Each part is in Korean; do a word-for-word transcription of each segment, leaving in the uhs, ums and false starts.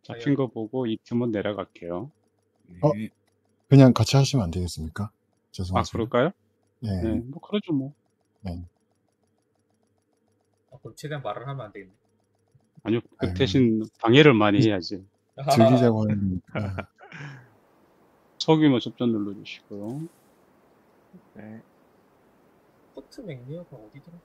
잡힌 거 보고 이 팀은 내려갈게요. 어? 그냥 같이 하시면 안 되겠습니까? 아, 죄송합니다. 그럴까요? 네. 네, 뭐 그러죠 뭐. 네. 아, 그럼 최대한 말을 하면 안 되겠네. 아니요, 그 아유. 대신 방해를 많이 해야지. 즐기자고 하는 거니까. 소규모 접전 눌러주시고요. 네. 포트 맥리어가 어디더라?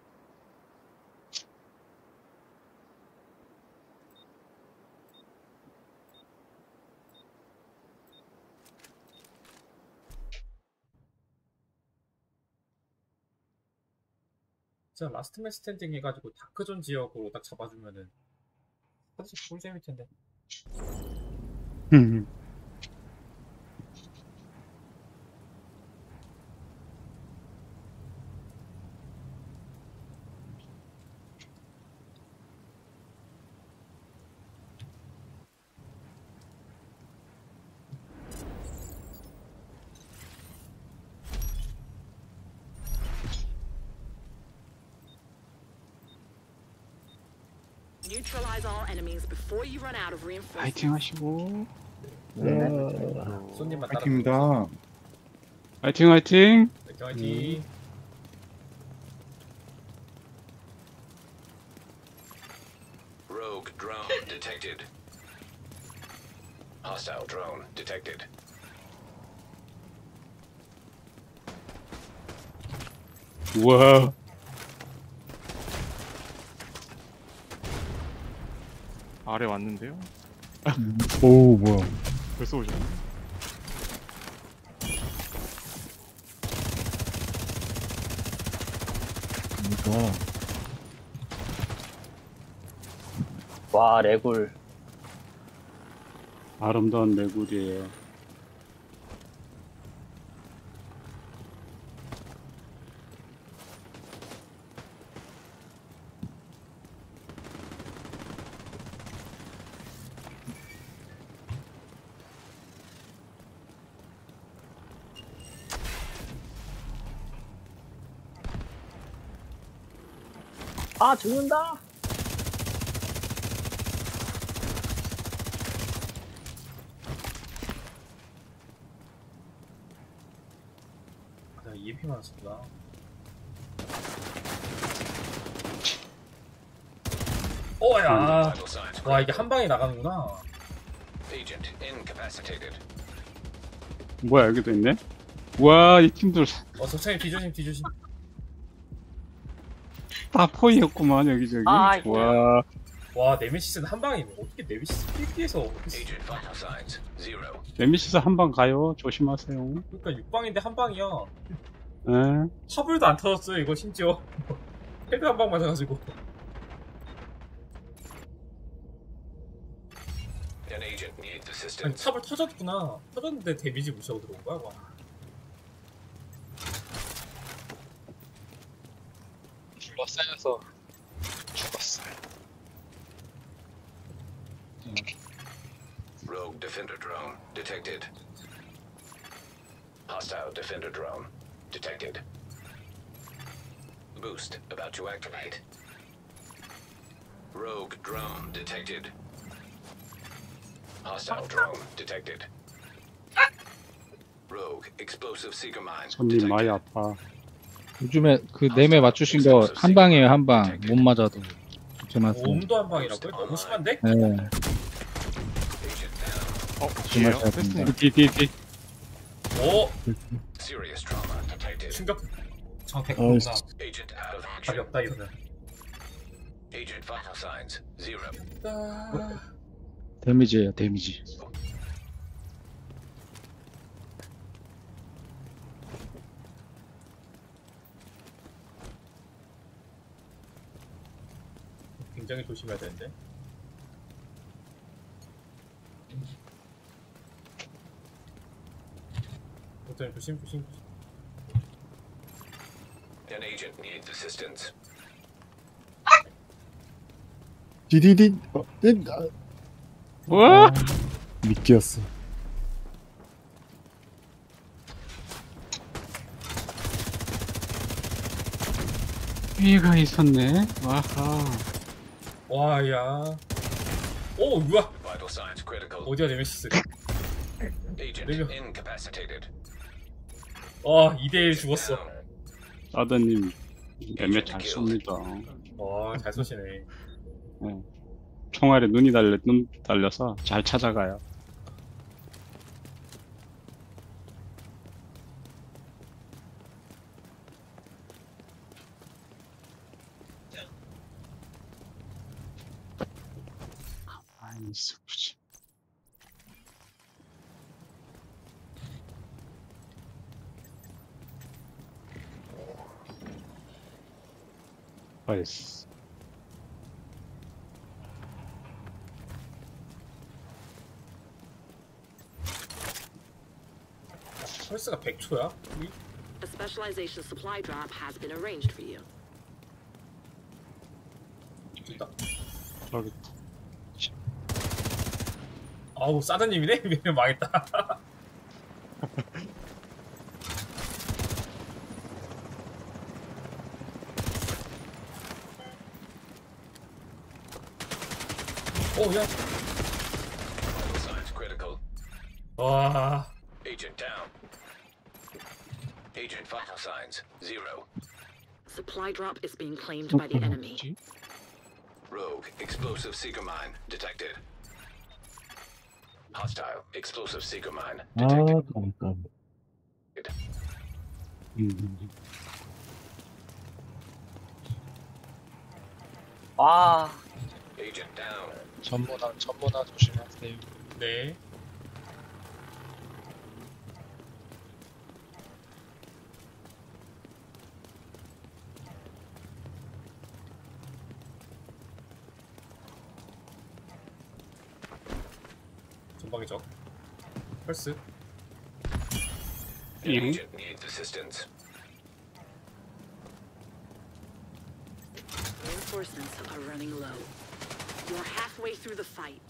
진짜 라스트맨 스탠딩 해가지고 다크존 지역으로 딱 잡아주면은 사실 꿀잼일 텐데. Neutralize all enemies before you run out of reinforcements. 파이팅 하시고. 네. 손님만 따라. 파이팅입니다. 파이팅 파이팅. 화이팅 화이팅. Rogue drone detected. Hostile drone detected. 우와. 아래 왔는데요? 오, 뭐야. 벌써 오셨네. 그러니까. 와, 레굴. 아름다운 내굴이에요. 아, 죽는다! 나 이엠피 맞았구나. 오야. Vital signs 와, 이게 한 방에 나가는구나. agent incapacitated. 뭐야 여기도 있네? 와, 이 팀들 어, 적창님 뒤조심 뒤조심. 다 포위였구만 여기저기. 아이고. 와, 와, 네메시스는 한 방에 있네. 어떻게 네메시스 필피에서 Agent vital signs zero. 네미시스 한 방 가요. 조심하세요. 그러니까 육 방인데 한 방이야. 네. 화불도 안 터졌어요, 이거 심지어. 헤드 한 방 맞아가지고. An agent needs 아니, assistance. 탑을 터졌구나. 터졌는데 데미지 무시하고 들어온 거야, 와. 둘러싸여서 죽었어요. Rogue defender drone detected. Hostile defender drone detected. Boost about to activate. Rogue drone detected. Hostile drone detected. Rogue explosive seeker mine 손님 많이 detected. 아파. 요즘에 그 네메 맞추신 거 한 방이에요, 한 방. 못 맞아도. 조심하세요. 오음도 한 방이라고요? 너무 심한데? 네. Agent down. 어, 조심하셔야 뒤에요? 됩니다. 뒤뒤뒤. 오! Serious trauma detected. 충격. 정택 어이, 공감. Agent out of 답이 action. 없다, 이러면. Agent vital signs zero. 아... 데미지예요, 데미지. 굉장히 조심해야 되는데. 일단 조심, 조심, 조심. An agent needs assistance. 디디디. 어, 에, 아, 와! 미끼였어. 위에가 있었네. 와하. 와, 야. 오, 우와. Vital Vital signs critical. 어디야 네메시스? Agent 내려. incapacitated. 와 이 대 일 죽었어. Down. 아드님 매매 잘 쏩니다. 와잘 쏘시네. 네. 총알에 눈이 달려 눈 달려서 잘 찾아가요. 아이 슬프지. 나이스. 펄스가 백 초야? A specialization supply drop has been arranged for you. 있다. 저기 아우 사드님이네? 망했다. 오 야. Vital signs critical. 와. Agent down. Agent vital signs zero. Supply drop is being claimed by the enemy. Rogue explosive seeker mine detected. Hostile explosive seeker mine 아, detected. 깜깜. 음. 와, Agent down. 전문화 전문화 조심하세요. 네. 전방이죠. 펄스. 예. Agent needs assistance. Reinforcements are running low. You're halfway through the fight.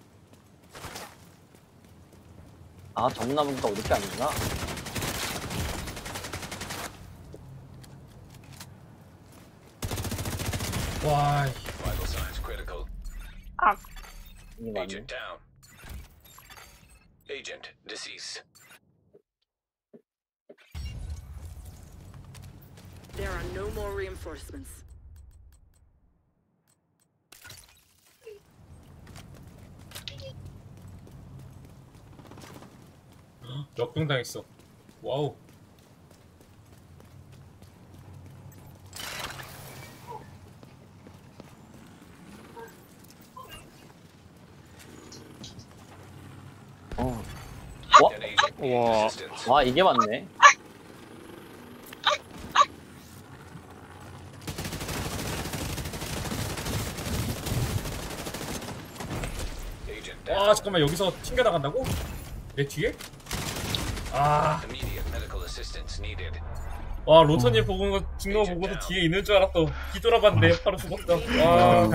아, 전문화분가 우리 게 아니구나. 와. Vital signs critical. 이게 맞네. Agent down. Agent deceased. There are no more reinforcements. 역병당했어. 와우. 어. An agent needs 와. assistance. 와, 이게 맞네. Agent down. 와 잠깐만 여기서 튕겨나간다고? 내 뒤에? 아. Immediate medical assistance needed. 와 로터님 보고 거 죽는 거 보고도 뒤에 있는 줄 알았어. 뒤돌아봤는데 바로 죽었다. 와.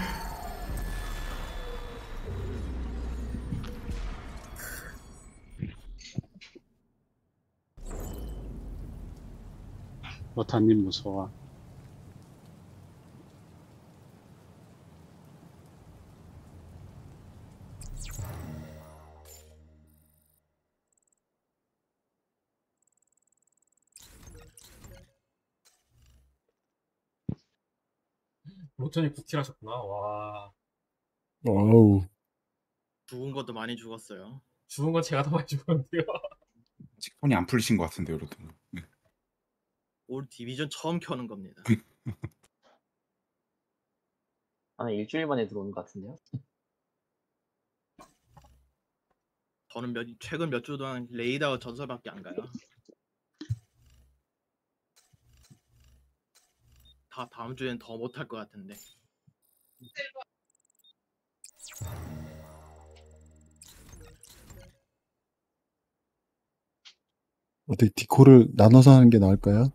로타님 무서워. 로터님 구킬 하셨구나. 와. 와우. 죽은 것도 많이 죽었어요. 죽은 건 제가 더 많이 죽었는데요. 직폰이 안 풀리신 것 같은데요, 여러분. 올 디비전 처음 켜는 겁니다. 한 일주일 만에 들어오는 것 같은데요? 저는 몇, 최근 몇 주 동안 레이더 전설밖에 안 가요. 다 다음 주엔 더 못할 것 같은데. 어떻게 디코를 나눠서 하는 게 나을까요?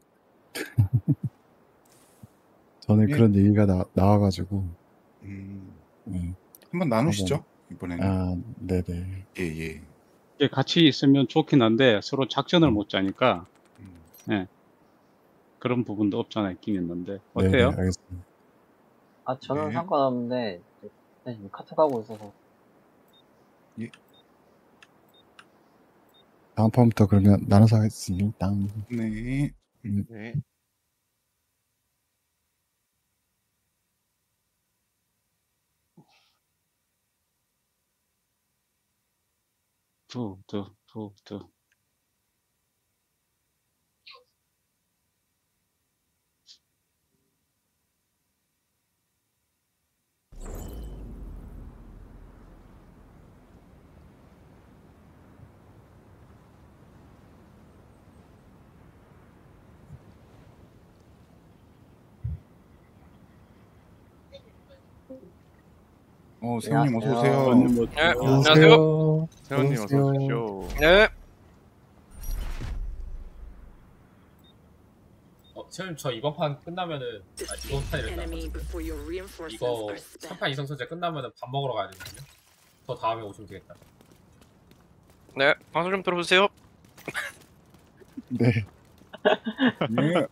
전에 예. 그런 얘기가 나, 나와가지고. 음, 네. 한번 나누시죠, 이번에는. 아, 네네. 예, 예. 이게 같이 있으면 좋긴 한데 서로 작전을 못 짜니까 음. 예. 그런 부분도 없잖아 있긴 있는데 네네, 어때요? 알겠습니다. 아, 저는 네. 상관없는데, 네, 지금 카톡 하고 있어서. 다음 판부터 그러면 나눠서 하겠습니다. 네. 네. 두, 두, 두, 두. 어, 세훈님 어서 오세요. 세훈님 네, 안녕하세요. 세훈님 어서 안녕하세요. 오십시오. 네. 어, 세훈님 저 이번 판 끝나면은 아 이번 판이랬다. Enemy before your reinforcements 이거 are spent. 삼 판 이성 선제 끝나면은 밥 먹으러 가야 되거든요. 더 다음에 오시면 되겠다. 네, 방송 좀 들어주세요. 네. 네.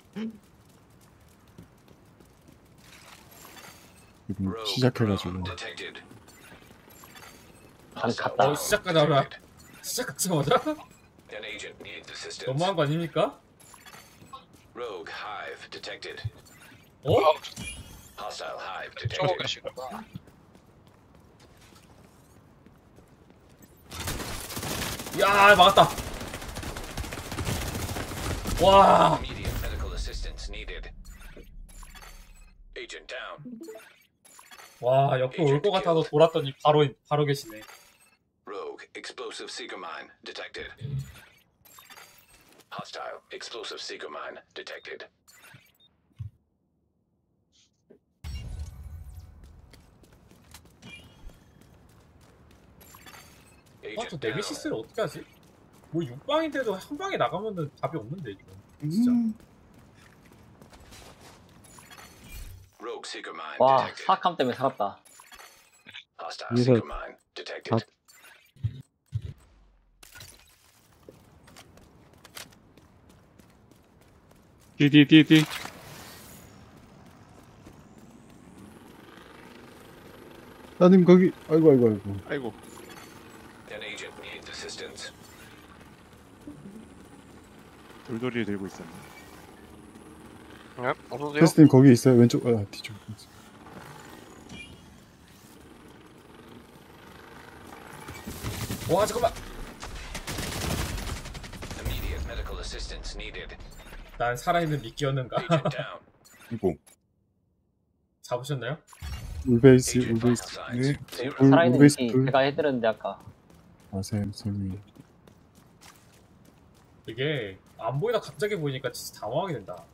지금 Rogue 시작해가지고. drone detected. 간 Hostile 갔다. 어 시작하자마자 detected. 시작하자마자 An agent needs assistance. 너무한 거 아닙니까? Rogue hive detected. 어? Hostile hive 저거 detected. 가시구나. 야 막았다. 와. Immediate medical assistance needed. Agent down. 와 옆에 올 것 같아서 돌았더니 바로 바로 계시네. Rogue explosive seeker mine detected. Hostile explosive seeker mine detected. 아저 Agent down. 네미시스를 어떻게 하지? 뭐 육방인데도 한 방에 나가면은 답이 없는데 이거. 진짜. 음. Rogue seeker mine 와, detected. 사악함 때문에 살았다. Hostile 여기서 seeker mine detected. 디디디디. 따님 거기 아이고 아이고 아이고. 아이고. An agent needs assistance. 돌돌이를 들고 있었네. 네, 어서 오세요. 테스트님 거기 있어요. 왼쪽 아 뒤쪽. 와 잠깐만. Immediate medical assistance needed. 난 살아있는 미끼였는가? Agent down. 이거. 잡으셨나요? 울베이스 Agent vital 울베이스. signs 네. zero. 울- 살아있는 울베이스 이 둘. 제가 해드렸는데 아까. 아 쌤, 쌤이. 이게 안 보이다 갑자기 보이니까 진짜 당황하게 된다.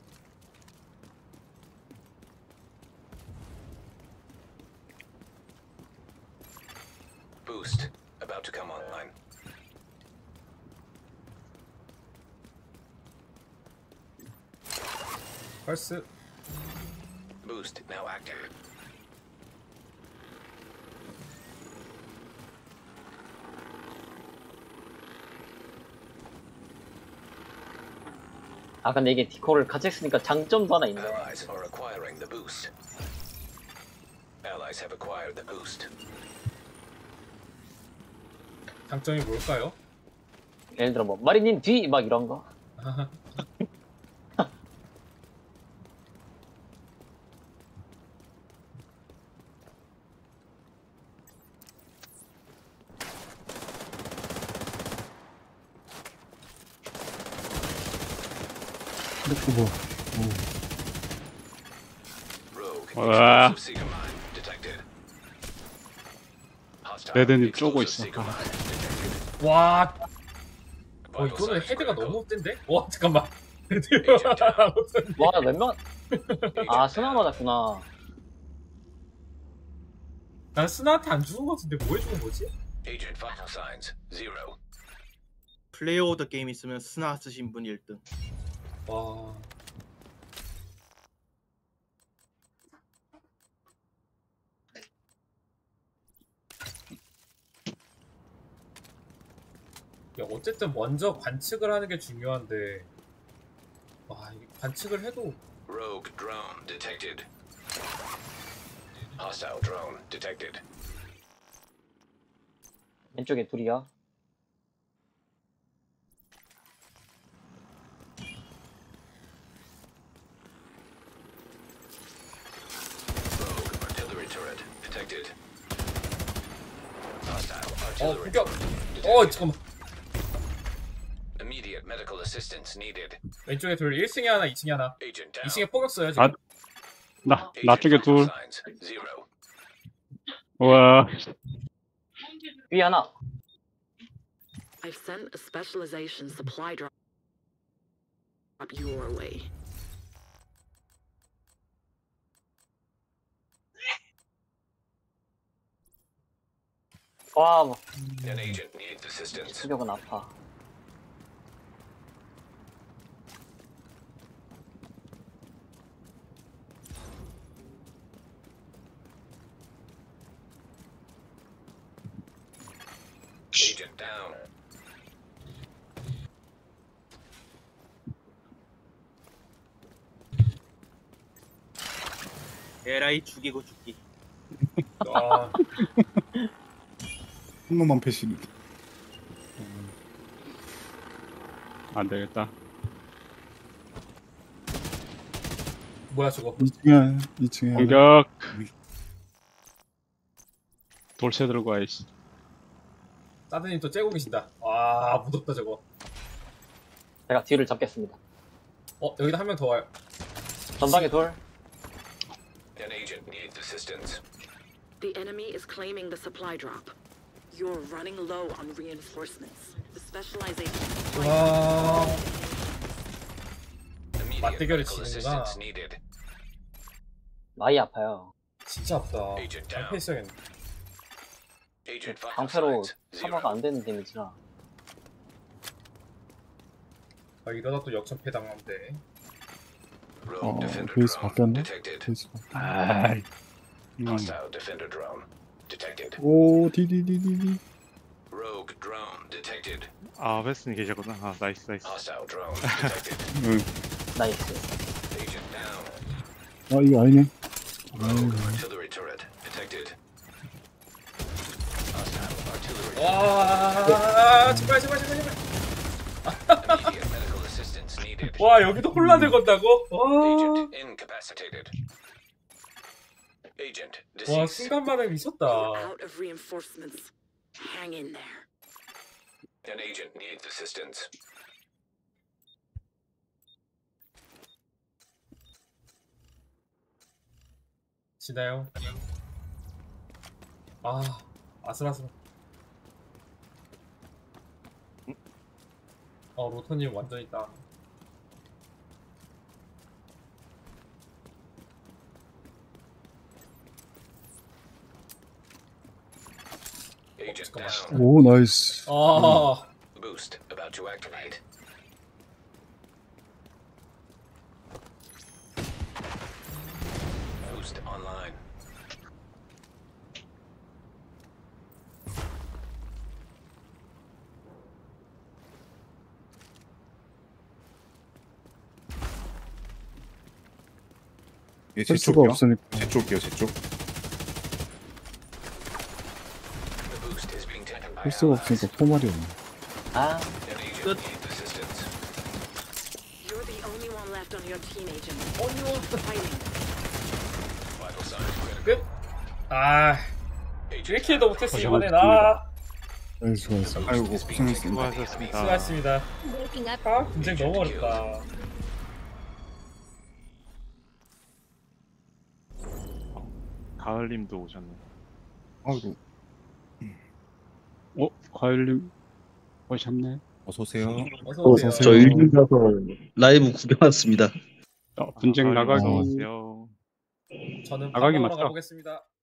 Boost about to come online. 펄스. Boost now active. 아 근데 이게 디코를 같이 쓰니까 장점도 하나 있네. Allies are acquiring the boost. Allies have acquired the boost. 장점이 뭘까요? 예를 들어 뭐 마리님 뒤 막 이런 거. 그리고 뭐. Rogue 와. explosive seeker mine detected. Hostile 레드님 쪼고 explosive 있어. seeker mine detected. 와. 어 Vital 이거는 signs 헤드가 critical. 너무 센데? 와 잠깐만. 와 몇 명? 아 스나 맞았구나. 난 스나한테 안 죽은 것 같은데 뭐해 죽은 거지? Agent vital signs zero. 플레이어 오더 게임 있으면 스나 쓰신 분이 일 등. 와. 야, 어쨌든 먼저 관측을 하는 게 중요한데 와 이게 관측을 해도 Rogue drone detected. Hostile drone detected. 왼쪽에 둘이야. Rogue artillery turret detected. Hostile 어 artillery 공격. turret 어 detected. 잠깐만. Immediate medical assistance needed. 왼쪽에 둘 일 층에 하나 이 층에 하나. Agent down. 이 층에 폭격 써요 지금. 아, 나, Agent 나 쪽에 vital 둘. signs zero. 우와, 위 하나. I've sent a specialization supply drop your way. 와, 뭐, An agent needs assistance. 수격은 아파. Agent down. 에라이 죽이고 죽기. 아, 한 놈만 패시는. 안 되겠다. 뭐야 저거. 이 층에 이 층에 하나. 공격. 돌쇠 들고 와, 이씨. 사드님 또 째고 계신다. 와 무섭다 저거. 제가 뒤를 잡겠습니다. 어 여기다 한 명 더 와요. 전방에 돌. An agent needs assistance. The enemy is claiming the supply drop. You're running low on reinforcements. The specialization. 와. Immediate 맞대결을 medical 치는구나. assistance needed. 많이 아파요. 진짜 아프다. Agent down. 방패 있어야겠네. Agent vital 방패로 signs 커버가 zero. 안 되는 데미지라. 아 이러다 또 역전패 당하는데. Rogue 어, defender 베이스 drone 바뀌었네? detected. 베이스 바뀌었네. 아이. 음. Hostile defender drone detected. 오 디디디디디. Rogue drone detected. 아 베스님 계셨구나. 아 나이스 나이스. Hostile drone detected. 응. 나이스. Agent down. 아 이거 아니네. Rogue artillery turret detected. Hostile artillery. 와 제발 제발 제발 제발. Immediate medical assistance needed. 와 여기도 혼란을 건다고? 와. Agent incapacitated. Agent 와 deceased. 순간만에 미쳤다. You're out of reinforcements. Hang in there. An agent needs assistance. 지나요? 아 아슬아슬. 어 로터님 완전 있다. Agent 잠깐만. down. 오 나이스. 아 Boost about to activate. Boost online. 예, 제 할 수가 쪽이요. 없으니까. 제 쪽이요, 제 쪽. The boost is being taken by 할 수가 allies. 없으니까 포말이 없네. 아, An agent Good. needs assistance. You're the only one left on your team, Agent. Only one fighting. Vital signs critical. 끝? 아 Agent 일 킬도 못했어 이번에 고생하셨습니다. 나. 네 수고했어. 아이고 고생했습니다. 수고하셨습니다. 수고하셨습니다. 아 분쟁 너무 어렵다. 가을님도 오셨네. 아이고 어, 과일님 오셨네. 어서 오세요. 어서 어서 오세요. 오세요. 저 일본 가서 라이브 구경 왔습니다. 어, 분쟁 아, 나가기. 어서 오세요. 저는 나가기 밥 먹으러 맞죠? 가보겠습니다.